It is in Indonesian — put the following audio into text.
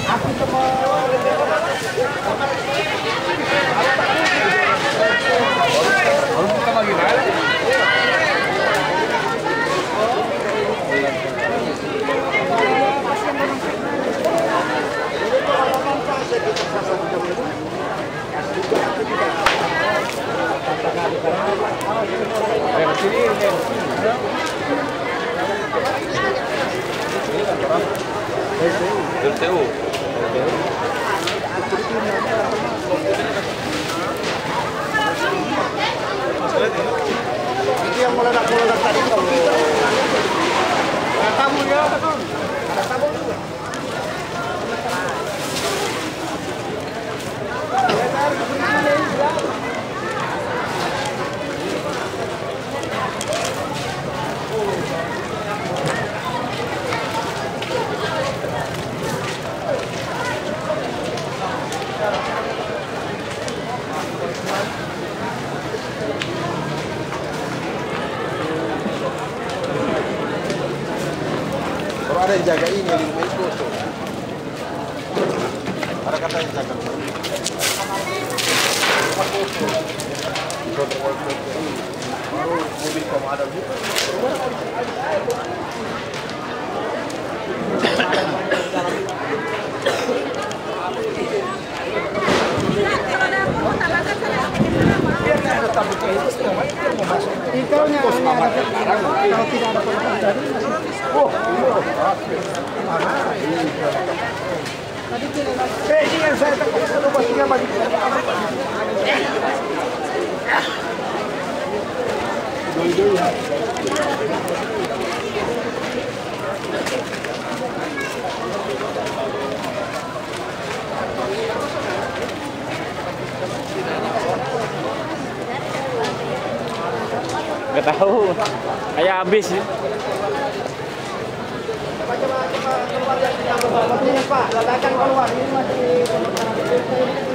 Itu yang meledak-meledak tadi kalau ada tamu ya, ada tamu juga. Kalau ada yang jaga ini di rumah itu tuh. Ada kata yang jaga. Mobil pemadam itu. Ikannya kalau tidak ada pemadam dari ini yang saya takutkan pastinya bagi Nggak tahu, kayak habis sih. Pak, letakkan keluar ini masih